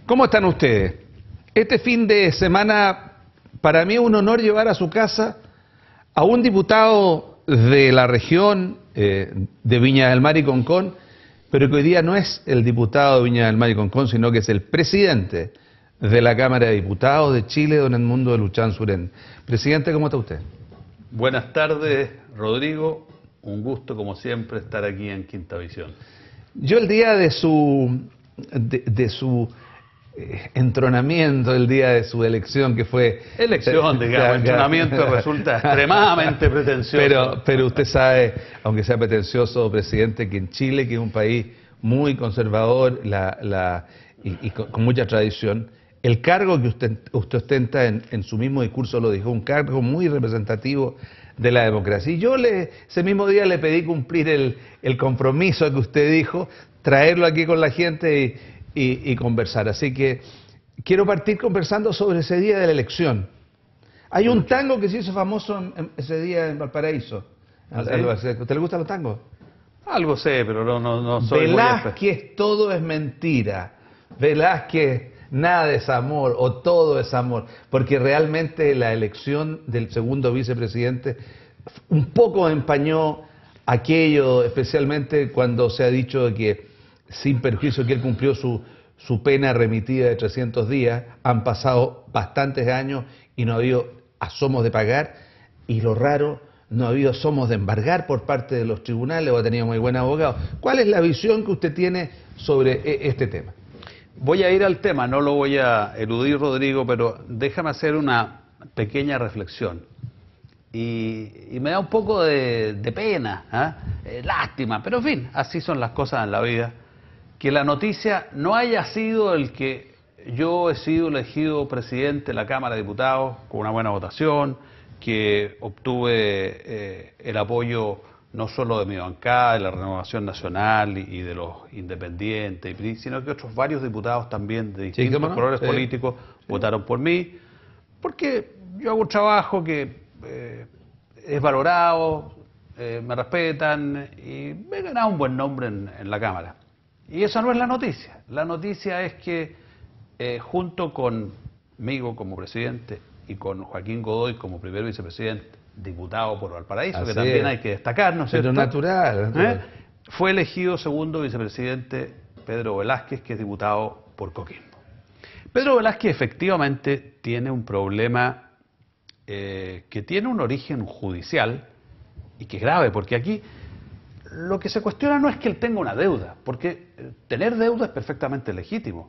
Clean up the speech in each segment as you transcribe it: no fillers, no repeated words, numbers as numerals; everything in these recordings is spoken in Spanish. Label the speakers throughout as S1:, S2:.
S1: ¿Cómo están ustedes? Este fin de semana, para mí es un honor llevar a su casa a un diputado de la región de Viña del Mar y Concón, pero que hoy día no es el diputado de Viña del Mar y Concón, sino que es el presidente de la Cámara de Diputados de Chile, don Edmundo de Luchán Suren. Presidente, ¿cómo está usted?
S2: Buenas tardes, Rodrigo. Un gusto, como siempre, estar aquí en Quinta Visión.
S1: Yo el día de su entronamiento, el día de su elección, que fue...
S2: Elección, digamos, entronamiento resulta extremadamente pretencioso.
S1: Pero usted sabe, aunque sea pretencioso, presidente, que en Chile, que es un país muy conservador y con mucha tradición, el cargo que usted ostenta en su mismo discurso lo dijo, un cargo muy representativo de la democracia. Y yo ese mismo día le pedí cumplir el compromiso que usted dijo, traerlo aquí con la gente y conversar. Así que quiero partir conversando sobre ese día de la elección. Hay un tango que se hizo famoso ese día en Valparaíso.
S2: ¿Ah, sí?
S1: ¿A usted le gustan los tangos?
S2: Algo sé, pero no soy
S1: Velázquez, todo es mentira. Velázquez, nada es amor o todo es amor. Porque realmente la elección del segundo vicepresidente un poco empañó aquello, especialmente cuando se ha dicho que, sin perjuicio que él cumplió su pena remitida de 300 días, han pasado bastantes años y no ha habido asomos de pagar, y lo raro, no ha habido asomos de embargar por parte de los tribunales, o ha tenido muy buen abogado. ¿Cuál es la visión que usted tiene sobre este tema?
S2: Voy a ir al tema, no lo voy a eludir, Rodrigo, pero déjame hacer una pequeña reflexión. Y me da un poco de pena, lástima, pero en fin, así son las cosas en la vida. Que la noticia no haya sido el que yo he sido elegido presidente de la Cámara de Diputados con una buena votación, que obtuve el apoyo no solo de mi bancada, de la Renovación Nacional y de los independientes, sino que otros varios diputados también de distintos colores políticos votaron por mí, porque yo hago un trabajo que es valorado, me respetan y me he ganado un buen nombre en la Cámara. Y esa no es la noticia. La noticia es que junto conmigo como presidente y con Joaquín Godoy como primer vicepresidente, diputado por Valparaíso,
S1: así
S2: que también
S1: es.
S2: Hay que destacar, ¿no es cierto?
S1: Pero natural.
S2: Fue elegido segundo vicepresidente Pedro Velázquez, que es diputado por Coquimbo. Pedro Velázquez efectivamente tiene un problema que tiene un origen judicial y que es grave, porque aquí lo que se cuestiona no es que él tenga una deuda, porque tener deuda es perfectamente legítimo.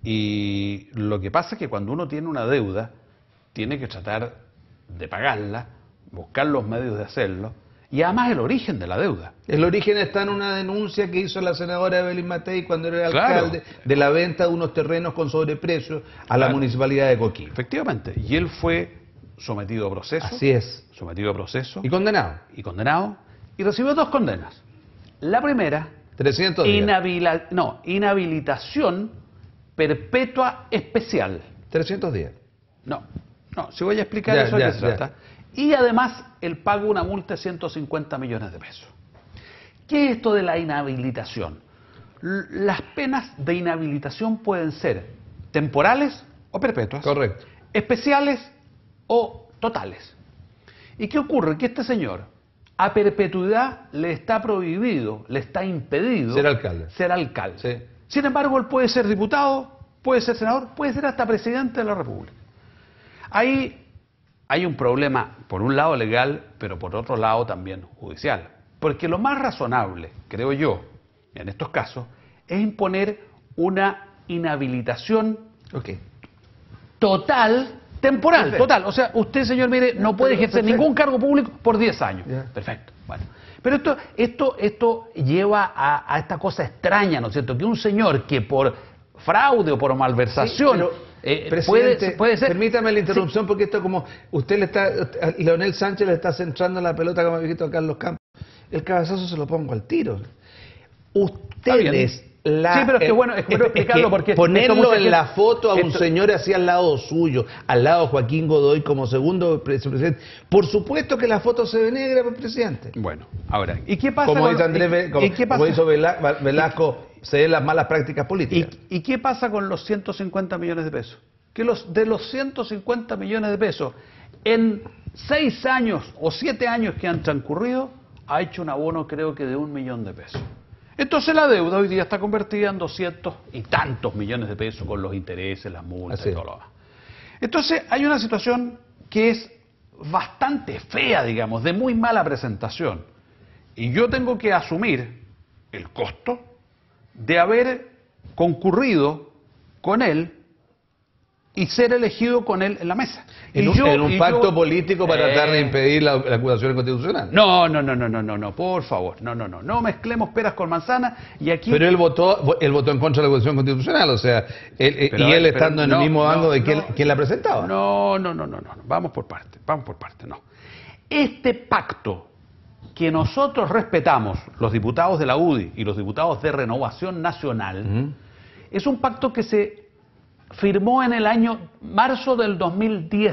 S2: Y lo que pasa es que cuando uno tiene una deuda, tiene que tratar de pagarla, buscar los medios de hacerlo, y además el origen de la deuda.
S1: El origen está en una denuncia que hizo la senadora Evelyn Matei cuando era
S2: Claro.
S1: alcalde, de la venta de unos terrenos con sobreprecio a la municipalidad de Coquimbo.
S2: Efectivamente, y él fue sometido a proceso.
S1: Así es.
S2: Sometido a proceso.
S1: Y condenado.
S2: Y condenado, y recibió 2 condenas. La primera,
S1: 300 días.
S2: Inhabilitación perpetua especial.
S1: 300 días.
S2: No, si voy a explicar eso de qué se trata. Y además el pago de una multa de 150 millones de pesos. ¿Qué es esto de la inhabilitación? Las penas de inhabilitación pueden ser temporales o perpetuas.
S1: Correcto.
S2: Especiales o totales. ¿Y qué ocurre? Que este señor, a perpetuidad, le está prohibido, le está impedido
S1: ser alcalde. Sí.
S2: Sin embargo, él puede ser diputado, puede ser senador, puede ser hasta presidente de la República. Ahí hay un problema, por un lado legal, pero por otro lado también judicial. Porque lo más razonable, creo yo, en estos casos, es imponer una inhabilitación total, temporal. Perfecto. Total. O sea, usted, señor, mire, no puede ejercer ningún cargo público por 10 años. Perfecto. Bueno. Pero esto lleva a esta cosa extraña, ¿no es cierto? Que un señor que por fraude o por malversación...
S1: Presidente,
S2: puede ser.
S1: Permítame la interrupción, porque esto como Leonel Sánchez le está centrando la pelota como viejito a Carlos Campos. El cabezazo se lo pongo al tiro. Ustedes
S2: sí, pero es que bueno, es bueno explicarlo porque
S1: ponerlo en la foto a un señor así al lado suyo, al lado de Joaquín Godoy como segundo vicepresidente. Por supuesto que la foto se ve negra, presidente.
S2: Bueno, ahora, ¿y qué pasa?
S1: Como dice Andrés, como hizo Velasco, se ven las malas prácticas políticas.
S2: ¿Y qué pasa con los 150 millones de pesos? Que de los 150 millones de pesos, en 6 años o 7 años que han transcurrido, ha hecho un abono creo que de 1 millón de pesos. Entonces la deuda hoy día está convertida en 200 y tantos millones de pesos con los intereses, las multas y todo lo demás. Entonces hay una situación que es bastante fea, digamos, de muy mala presentación. Y yo tengo que asumir el costo de haber concurrido con él y ser elegido con él en la mesa.
S1: En un pacto político para tratar de impedir la acusación constitucional.
S2: No, por favor, no mezclemos peras con manzanas y aquí...
S1: Pero él votó en contra de la acusación constitucional, o sea, él estando en el mismo bando de quien la presentaba.
S2: No, vamos por parte, no. Este pacto que nosotros respetamos, los diputados de la UDI y los diputados de Renovación Nacional, es un pacto que se firmó en el año marzo del 2010,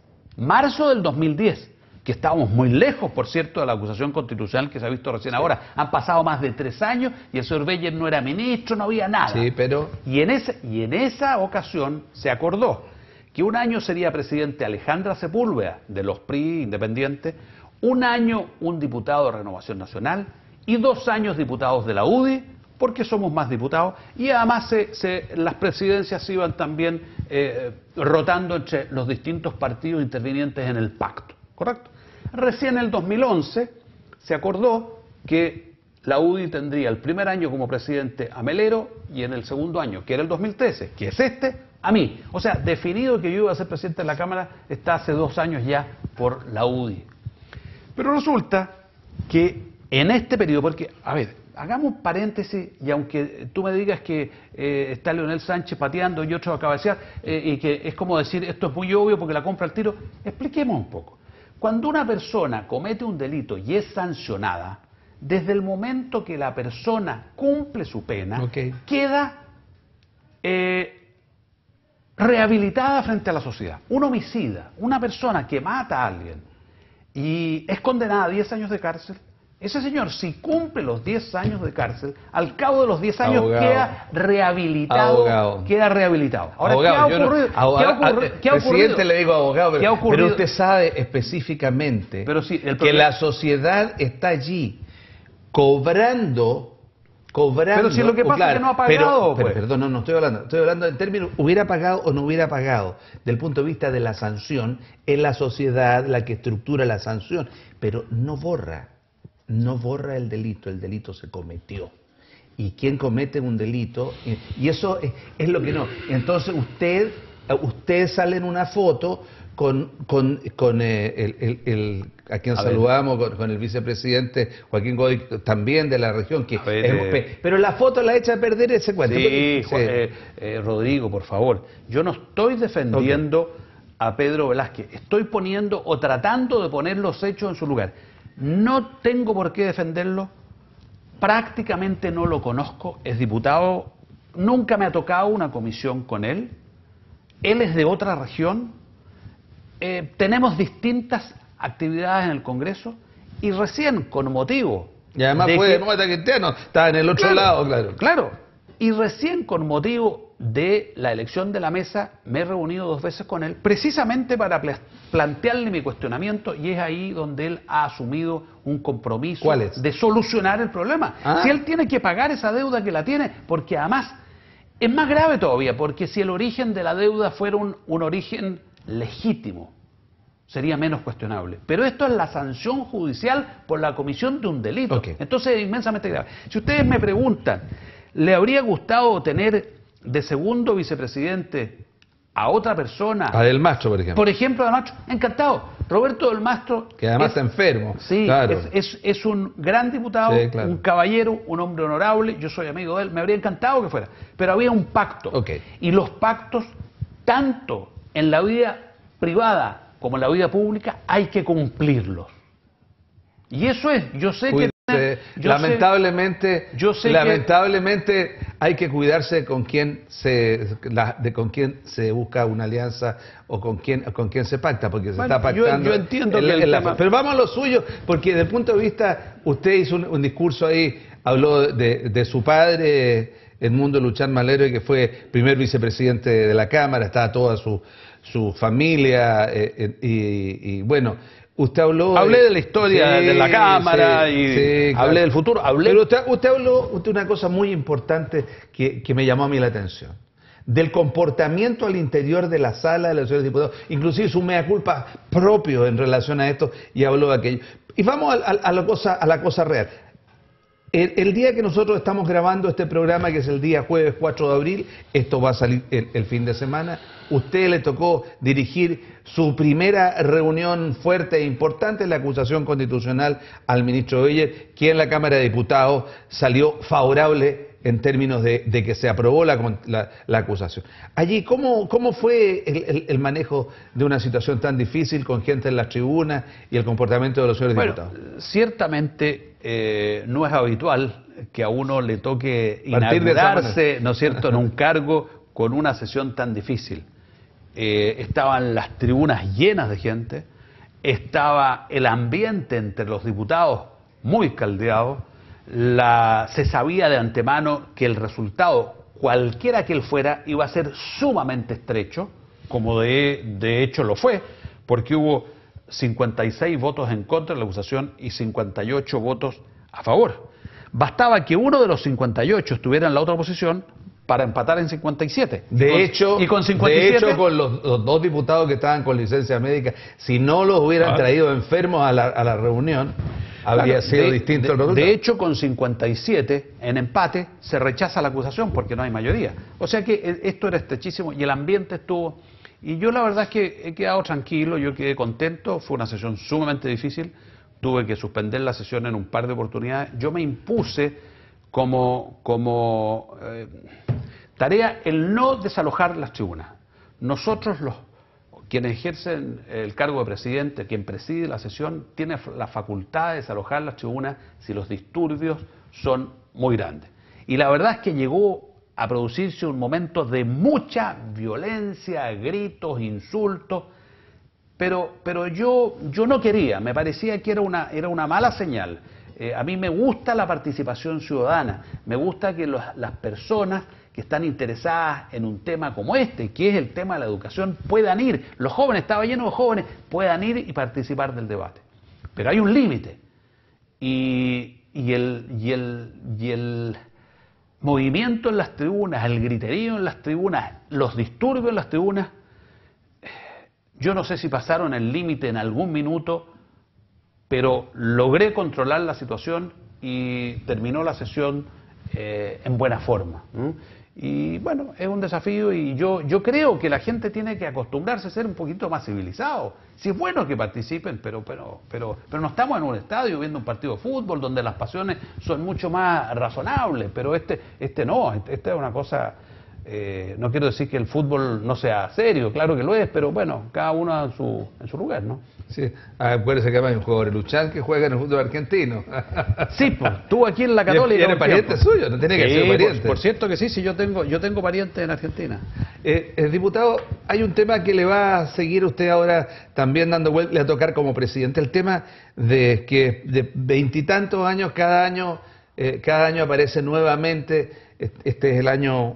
S2: que estábamos muy lejos, por cierto, de la acusación constitucional que se ha visto recién ahora. Han pasado más de 3 años y el señor Beyer no era ministro, no había nada.
S1: Sí, pero...
S2: Y en esa ocasión se acordó que un año sería presidente Alejandra Sepúlveda, de los PRI independientes, un año un diputado de Renovación Nacional y 2 años diputados de la UDI, porque somos más diputados, y además las presidencias se iban también rotando entre los distintos partidos intervinientes en el pacto, ¿correcto? Recién en el 2011 se acordó que la UDI tendría el primer año como presidente a Melero y en el segundo año, que era el 2013, que es a mí. O sea, definido que yo iba a ser presidente de la Cámara está hace 2 años ya por la UDI. Pero resulta que en este periodo, porque, a ver, hagamos un paréntesis, y aunque tú me digas que está Leonel Sánchez pateando y otro a cabecear, y que es como decir, esto es muy obvio porque la compra al tiro, expliquemos un poco. Cuando una persona comete un delito y es sancionada, desde el momento que la persona cumple su pena, queda rehabilitada frente a la sociedad. Un homicida, una persona que mata a alguien y es condenada a 10 años de cárcel, ese señor, si cumple los 10 años de cárcel, al cabo de los 10 años queda rehabilitado. Ahora,
S1: abogado,
S2: ¿qué ha ocurrido?
S1: ¿Qué ha ocurrido? Presidente, le digo abogado, pero usted sabe específicamente que la sociedad está allí cobrando.
S2: Pero si lo que pasa es que no ha pagado.
S1: Pero perdón, no estoy hablando en términos hubiera pagado o no hubiera pagado. Del punto de vista de la sanción, es la sociedad la que estructura la sanción, pero no borra el delito se cometió. Y quien comete un delito, y eso es lo que no. Entonces usted sale en una foto con a quien saludamos, con el vicepresidente Joaquín Godoy, también de la región, pero la foto la echa a perder ese cuento.
S2: Sí. Rodrigo, por favor, yo no estoy defendiendo a Pedro Velázquez, estoy poniendo o tratando de poner los hechos en su lugar. No tengo por qué defenderlo, prácticamente no lo conozco, es diputado, nunca me ha tocado una comisión con él es de otra región, tenemos distintas actividades en el Congreso y recién con motivo...
S1: Y además fue demócrata cristiano, estaba en el otro lado,
S2: Claro, y recién con motivo de la elección de la mesa me he reunido 2 veces con él, precisamente para plantearle mi cuestionamiento, y es ahí donde él ha asumido un compromiso de solucionar el problema. Si él tiene que pagar esa deuda que la tiene, porque además es más grave todavía, porque si el origen de la deuda fuera un origen legítimo, sería menos cuestionable. Pero esto es la sanción judicial por la comisión de un delito. Entonces es inmensamente grave. Si ustedes me preguntan, ¿le habría gustado tener de segundo vicepresidente a otra persona?
S1: A Del Mastro, por ejemplo.
S2: Por ejemplo, a Del Mastro. Encantado. Roberto Del Mastro...
S1: Que además está enfermo.
S2: Sí, es un gran diputado, un caballero, un hombre honorable. Yo soy amigo de él. Me habría encantado que fuera. Pero había un pacto. Y los pactos, tanto en la vida privada como en la vida pública, hay que cumplirlos. Y eso es, yo sé que...
S1: Lamentablemente hay que cuidarse con quién se busca una alianza o con quién se pacta, porque se está pactando.
S2: Yo entiendo
S1: pero vamos a lo suyo, porque desde el punto de vista, usted hizo un discurso ahí, habló de su padre, Edmundo Luchán Malero, que fue primer vicepresidente de la Cámara, estaba toda su familia, y bueno, usted habló...
S2: Hablé de la historia de la Cámara y
S1: claro.
S2: hablé del futuro,
S1: Pero usted habló de una cosa muy importante que me llamó a mí la atención. Del comportamiento al interior de la sala de los señores diputados, inclusive su mea culpa propio en relación a esto, y habló de aquello. Y vamos a la cosa real. El día que nosotros estamos grabando este programa, que es el día jueves 4 de abril, esto va a salir el fin de semana, usted le tocó dirigir su primera reunión fuerte e importante, la acusación constitucional al ministro Oeyer, quien en la Cámara de Diputados salió favorable en términos de que se aprobó la acusación. Allí, ¿cómo fue el manejo de una situación tan difícil con gente en las tribunas y el comportamiento de los señores diputados?
S2: Ciertamente no es habitual que a uno le toque inaugurarse, ¿no es cierto?, en un cargo con una sesión tan difícil. Estaban las tribunas llenas de gente, estaba el ambiente entre los diputados muy caldeado. Se sabía de antemano que el resultado, cualquiera que él fuera, iba a ser sumamente estrecho, como de hecho lo fue, porque hubo 56 votos en contra de la acusación y 58 votos a favor. Bastaba que uno de los 58 estuviera en la otra posición para empatar en 57.
S1: De hecho, con los dos diputados que estaban con licencia médica, si no los hubieran traído enfermos a la reunión, habría sido distinto el resultado.
S2: De hecho, con 57 en empate se rechaza la acusación porque no hay mayoría. O sea que esto era estrechísimo y el ambiente estuvo... Y yo la verdad es que he quedado tranquilo, yo quedé contento, fue una sesión sumamente difícil, tuve que suspender la sesión en un par de oportunidades. Yo me impuse como tarea el no desalojar las tribunas. Nosotros quienes ejercen el cargo de presidente, quien preside la sesión, tiene la facultad de desalojar las tribunas si los disturbios son muy grandes. Y la verdad es que llegó a producirse un momento de mucha violencia, gritos, insultos, pero yo no quería, me parecía que era una mala señal. A mí me gusta la participación ciudadana, me gusta que las personas que están interesadas en un tema como este, que es el tema de la educación, puedan ir. Los jóvenes, estaba lleno de jóvenes, puedan ir y participar del debate. Pero hay un límite. Y el movimiento en las tribunas, el griterío en las tribunas, los disturbios en las tribunas, yo no sé si pasaron el límite en algún minuto, pero logré controlar la situación y terminó la sesión en buena forma. Y bueno, es un desafío y yo creo que la gente tiene que acostumbrarse a ser un poquito más civilizado. Sí es bueno que participen, pero no estamos en un estadio viendo un partido de fútbol donde las pasiones son mucho más razonables, pero este no, esta es una cosa... no quiero decir que el fútbol no sea serio, claro que lo es, pero bueno, cada uno en su lugar, ¿no?
S1: Sí, acuérdese que hay un jugador, Luchán, que juega en el fútbol argentino.
S2: Sí, pues, estuvo aquí en la Católica.
S1: ¿Y era pariente suyo? No tiene que ser pariente.
S2: Por cierto que sí, yo tengo parientes en Argentina.
S1: Diputado, hay un tema que le va a seguir usted ahora también dando vuelta a tocar como presidente, el tema de que de veintitantos años, cada año aparece nuevamente, este es el año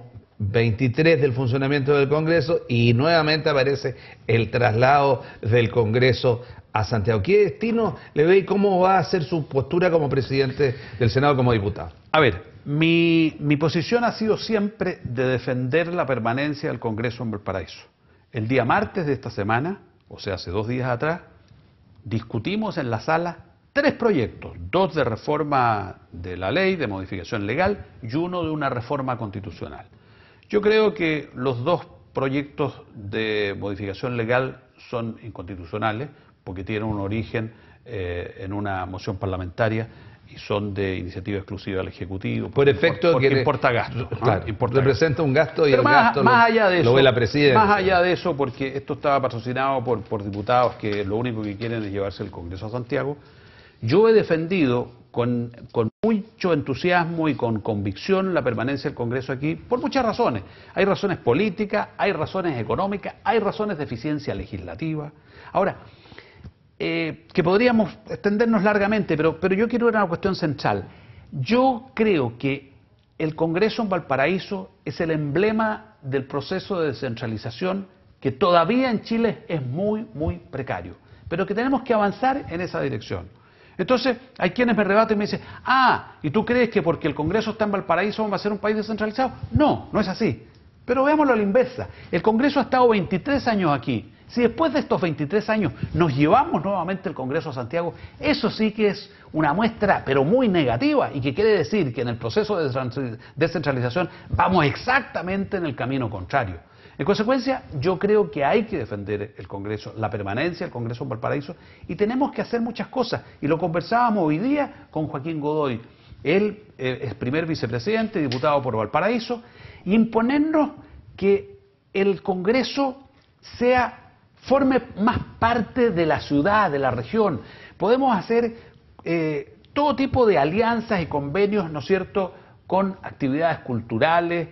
S1: 23 del funcionamiento del Congreso y nuevamente aparece el traslado del Congreso a Santiago. ¿Qué destino le ve y cómo va a ser su postura como presidente del Senado, como diputado?
S2: A ver, mi posición ha sido siempre de defender la permanencia del Congreso en Valparaíso. El día martes de esta semana, o sea, hace 2 días atrás, discutimos en la sala 3 proyectos, 2 de reforma de la ley, de modificación legal, y 1 de una reforma constitucional. Yo creo que los 2 proyectos de modificación legal son inconstitucionales porque tienen un origen en una moción parlamentaria y son de iniciativa exclusiva del Ejecutivo.
S1: Por efecto
S2: porque
S1: que
S2: importa gasto.
S1: Claro, representa un gasto y
S2: pero
S1: el gasto lo ve la presidencia.
S2: Más allá de eso, porque esto estaba patrocinado por diputados que lo único que quieren es llevarse el Congreso a Santiago, yo he defendido con mucho entusiasmo y con convicción la permanencia del Congreso aquí por muchas razones. Hay razones políticas, hay razones económicas, hay razones de eficiencia legislativa. Ahora, que podríamos extendernos largamente, pero yo quiero ver una cuestión central. Yo creo que el Congreso en Valparaíso es el emblema del proceso de descentralización que todavía en Chile es muy, muy precario, pero que tenemos que avanzar en esa dirección. Entonces, hay quienes me rebaten y me dicen, ¿y tú crees que porque el Congreso está en Valparaíso vamos a ser un país descentralizado? No, no es así. Pero veámoslo a la inversa. El Congreso ha estado 23 años aquí. Si después de estos 23 años nos llevamos nuevamente el Congreso a Santiago, eso sí que es una muestra, pero muy negativa, y que quiere decir que en el proceso de descentralización vamos exactamente en el camino contrario. En consecuencia, yo creo que hay que defender el Congreso, la permanencia del Congreso en Valparaíso, y tenemos que hacer muchas cosas. Y lo conversábamos hoy día con Joaquín Godoy. Él es primer vicepresidente, diputado por Valparaíso, y imponernos que el Congreso forme más parte de la ciudad, de la región. Podemos hacer todo tipo de alianzas y convenios, ¿no es cierto?, con actividades culturales.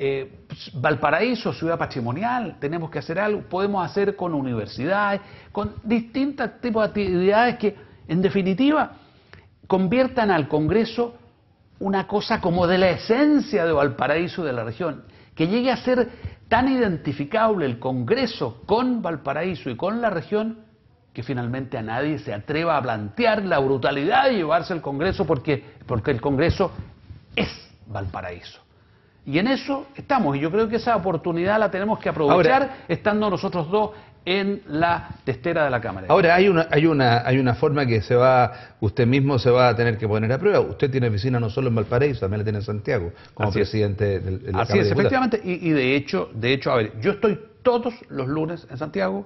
S2: Valparaíso, ciudad patrimonial, tenemos que hacer algo. Podemos hacer con universidades, con distintos tipos de actividades que, en definitiva, conviertan al Congreso una cosa como de la esencia de Valparaíso y de la región, que llegue a ser tan identificable el Congreso con Valparaíso y con la región, que finalmente a nadie se atreva a plantear la brutalidad de llevarse el Congreso porque el Congreso es Valparaíso. Y en eso estamos, y yo creo que esa oportunidad la tenemos que aprovechar. Ahora, estando nosotros dos en la testera de la Cámara.
S1: Ahora hay una forma que usted mismo se va a tener que poner a prueba. Usted tiene oficina no solo en Valparaíso, también la tiene en Santiago, como presidente de la Cámara de Diputados.
S2: Así es, efectivamente, y de hecho, a ver, yo estoy todos los lunes en Santiago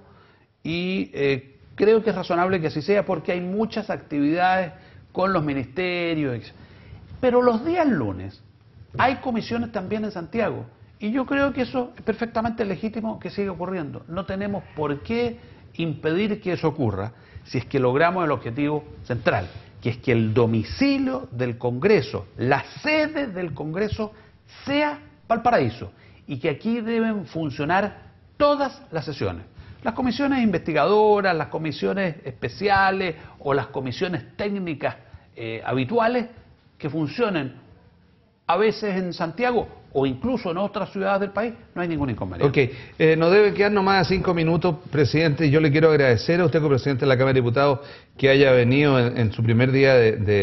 S2: y creo que es razonable que así sea porque hay muchas actividades con los ministerios, pero los días lunes hay comisiones también en Santiago. Y yo creo que eso es perfectamente legítimo que siga ocurriendo. No tenemos por qué impedir que eso ocurra si es que logramos el objetivo central, que es que el domicilio del Congreso, la sede del Congreso, sea Valparaíso y que aquí deben funcionar todas las sesiones. Las comisiones investigadoras, las comisiones especiales o las comisiones técnicas habituales que funcionen a veces en Santiago o incluso en otras ciudades del país, no hay ningún inconveniente.
S1: Ok, nos debe quedar nomás 5 minutos, presidente. Yo le quiero agradecer a usted como presidente de la Cámara de Diputados que haya venido en su primer día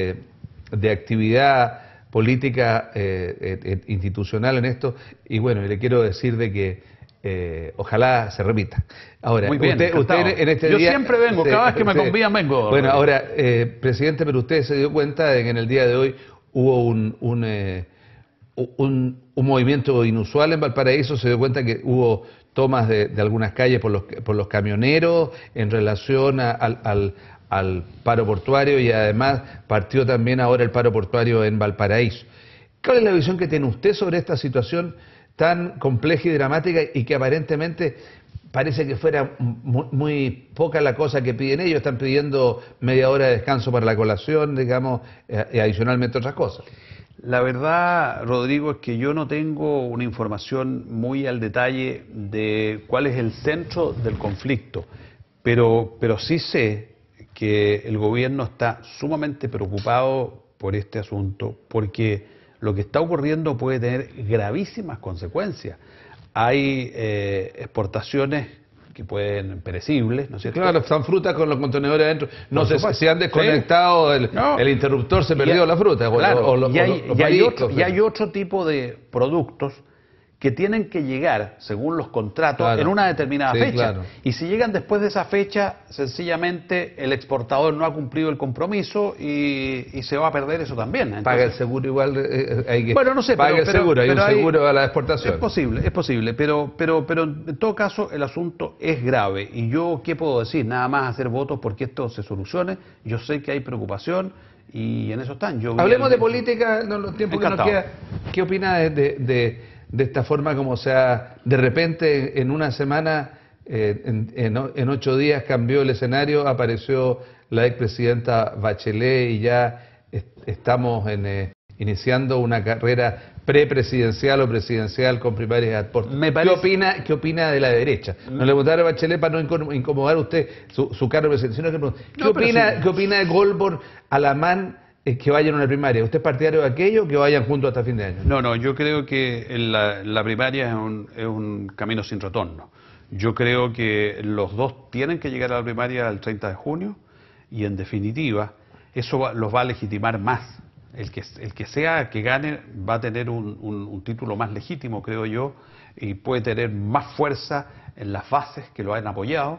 S1: de actividad política institucional en esto. Y bueno, le quiero decir de que ojalá se repita. Ahora,
S2: muy bien,
S1: usted en este
S2: yo
S1: día...
S2: siempre vengo, cada vez que me convidan vengo.
S1: Bueno, ahora, presidente, pero usted se dio cuenta de que en el día de hoy hubo un movimiento inusual en Valparaíso. Se dio cuenta que hubo tomas de algunas calles por los camioneros en relación al paro portuario, y además partió también ahora el paro portuario en Valparaíso. ¿Cuál es la visión que tiene usted sobre esta situación tan compleja y dramática y que aparentemente parece que fuera muy poca la cosa que piden ellos? Están pidiendo media hora de descanso para la colación, digamos, y adicionalmente otras cosas.
S2: La verdad, Rodrigo, es que yo no tengo una información muy al detalle de cuál es el centro del conflicto, pero sí sé que el gobierno está sumamente preocupado por este asunto, porque lo que está ocurriendo puede tener gravísimas consecuencias. Hay exportaciones que pueden perecibles, ¿no es cierto?
S1: Claro, están frutas con los contenedores adentro. No sé si han desconectado el interruptor, se perdió la fruta.
S2: Claro, y hay otro tipo de productos que tienen que llegar, según los contratos, en una determinada fecha. Claro. Y si llegan después de esa fecha, sencillamente el exportador no ha cumplido el compromiso y se va a perder eso también. Entonces,
S1: paga el seguro igual, hay que...
S2: Bueno, no sé,
S1: paga el seguro, hay un seguro a la exportación.
S2: Es posible, pero en todo caso el asunto es grave. Y yo, ¿qué puedo decir? Nada más hacer votos porque esto se solucione. Yo sé que hay preocupación y en eso están.
S1: Hablemos de política, en los tiempos que nos queda. ¿Qué opina de esta forma como sea, de repente en una semana, en 8 días cambió el escenario, apareció la expresidenta Bachelet y ya estamos iniciando una carrera prepresidencial o presidencial con primarias por... ¿Qué opina de la derecha? No le votaron a Bachelet para no incomodar a usted su cargo de presidencia, sino ¿qué opina de Goldberg, Alamán que vayan a una primaria. ¿Usted es partidario de aquello o que vayan juntos hasta fin de año?
S2: No, yo creo que la primaria es un camino sin retorno. Yo creo que los dos tienen que llegar a la primaria el 30 de junio y en definitiva eso los va a legitimar más. El que sea que gane va a tener un título más legítimo, creo yo, y puede tener más fuerza en las bases que lo han apoyado.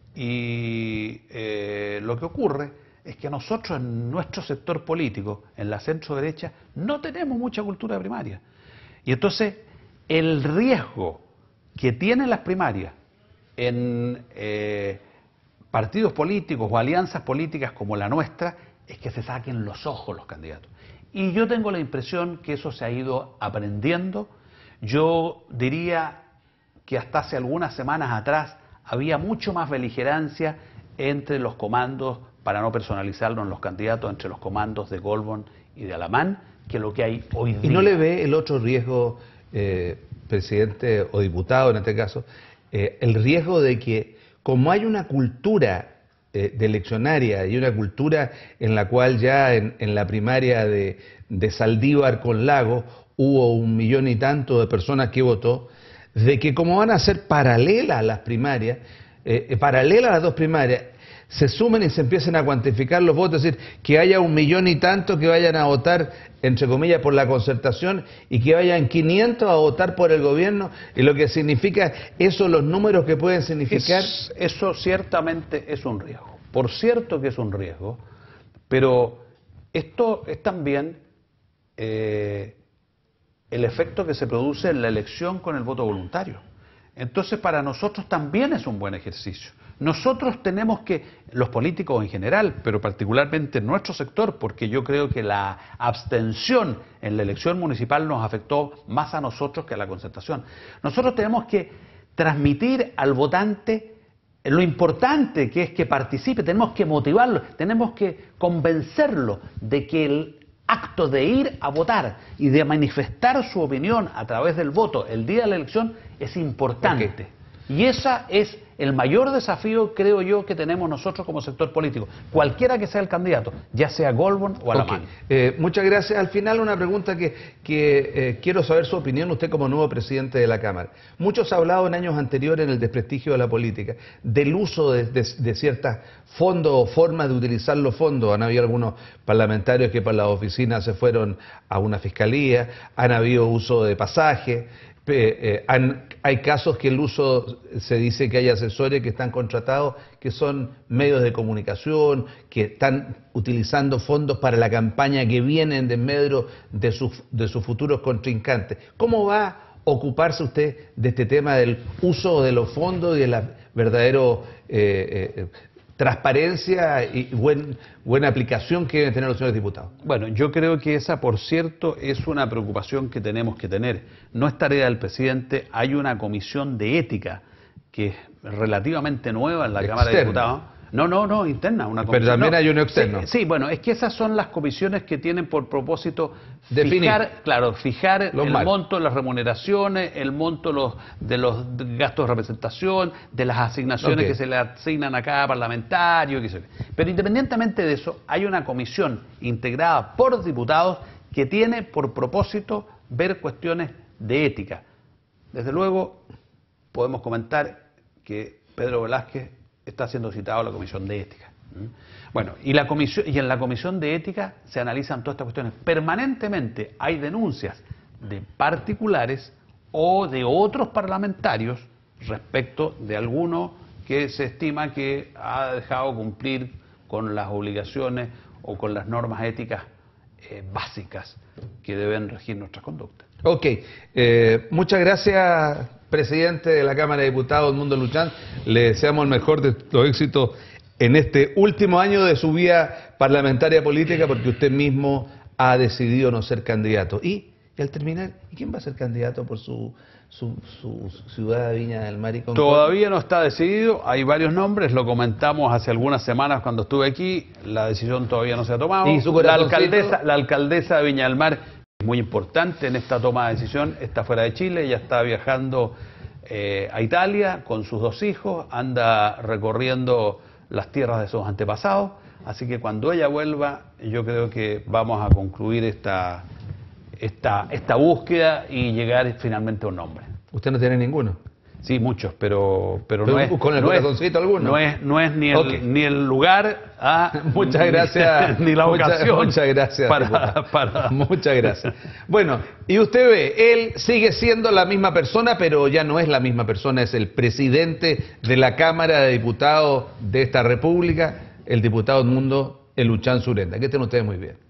S2: Y lo que ocurre es que nosotros en nuestro sector político, en la centro derecha, no tenemos mucha cultura primaria. Y entonces el riesgo que tienen las primarias en partidos políticos o alianzas políticas como la nuestra es que se saquen los ojos los candidatos. Y yo tengo la impresión que eso se ha ido aprendiendo. Yo diría que hasta hace algunas semanas atrás había mucho más beligerancia entre los comandos, para no personalizarlo en los candidatos, entre los comandos de Goldborn y de Alamán, que lo que hay hoy día.
S1: ¿Y no le ve el otro riesgo, presidente o diputado en este caso, el riesgo de que como hay una cultura de eleccionaria y una cultura en la cual ya en la primaria de Saldívar con Lago hubo 1 millón y tanto de personas que votó, de que como van a ser paralelas las primarias, paralelas las dos primarias, se sumen y se empiecen a cuantificar los votos, es decir, que haya 1 millón y tanto que vayan a votar, entre comillas, por la concertación y que vayan 500 a votar por el gobierno, y lo que significa eso, los números que pueden significar.
S2: Eso ciertamente es un riesgo, por cierto que es un riesgo, pero esto es también el efecto que se produce en la elección con el voto voluntario. Entonces para nosotros también es un buen ejercicio. Nosotros tenemos que, los políticos en general, pero particularmente en nuestro sector, porque yo creo que la abstención en la elección municipal nos afectó más a nosotros que a la concertación. Nosotros tenemos que transmitir al votante lo importante que es que participe, tenemos que motivarlo, tenemos que convencerlo de que el acto de ir a votar y de manifestar su opinión a través del voto el día de la elección es importante.
S1: Okay.
S2: Y esa es el mayor desafío, creo yo, que tenemos nosotros como sector político, cualquiera que sea el candidato, ya sea Goldborn o Alamán.
S1: Muchas gracias. Al final una pregunta que quiero saber su opinión, usted como nuevo presidente de la Cámara. Muchos han hablado en años anteriores en el desprestigio de la política, del uso de ciertos fondos o formas de utilizar los fondos. Han habido algunos parlamentarios que para las oficinas se fueron a una fiscalía, han habido uso de pasajes. Hay casos que el uso, se dice que hay asesores que están contratados, que son medios de comunicación, que están utilizando fondos para la campaña que vienen de medio de sus futuros contrincantes. ¿Cómo va a ocuparse usted de este tema del uso de los fondos y de la verdadera transparencia y buena aplicación que deben tener los señores diputados?
S2: Bueno, yo creo que esa, por cierto, es una preocupación que tenemos que tener. No es tarea del presidente, hay una comisión de ética que es relativamente nueva en la Cámara de Diputados. No, interna, una comisión.
S1: Pero también hay uno externo.
S2: Sí, bueno, es que esas son las comisiones que tienen por propósito
S1: definir,
S2: fijar el monto de las remuneraciones, el monto de los gastos de representación, de las asignaciones que se le asignan a cada parlamentario. Pero independientemente de eso, hay una comisión integrada por diputados que tiene por propósito ver cuestiones de ética. Desde luego, podemos comentar que Pedro Velázquez está siendo citado a la Comisión de Ética. Bueno, y en la Comisión de Ética se analizan todas estas cuestiones. Permanentemente hay denuncias de particulares o de otros parlamentarios respecto de alguno que se estima que ha dejado cumplir con las obligaciones o con las normas éticas básicas que deben regir nuestra conducta.
S1: Ok, muchas gracias, presidente de la Cámara de Diputados, Edmundo Luchán. Le deseamos el mejor de los éxitos en este último año de su vida parlamentaria política, porque usted mismo ha decidido no ser candidato. Y al terminar, ¿y quién va a ser candidato por su ciudad de Viña del Mar?
S2: Todavía no está decidido, hay varios nombres, lo comentamos hace algunas semanas cuando estuve aquí, la decisión todavía no se ha tomado.
S1: ¿Y su
S2: la alcaldesa de Viña del Mar es muy importante en esta toma de decisión, está fuera de Chile, ella está viajando a Italia con sus 2 hijos, anda recorriendo las tierras de sus antepasados, Así que cuando ella vuelva, yo creo que vamos a concluir esta búsqueda y llegar finalmente a un nombre.
S1: ¿Usted no tiene ninguno?
S2: Sí, muchos, pero no es...
S1: ¿Con el
S2: no
S1: corazoncito alguno?
S2: No es ni el lugar...
S1: Muchas gracias.
S2: Ni la ocasión.
S1: Muchas gracias. Muchas gracias. Bueno, y usted ve, él sigue siendo la misma persona, pero ya no es la misma persona, es el presidente de la Cámara de Diputados de esta República, el diputado Edmundo Eluchán Surenda. Que estén ustedes muy bien.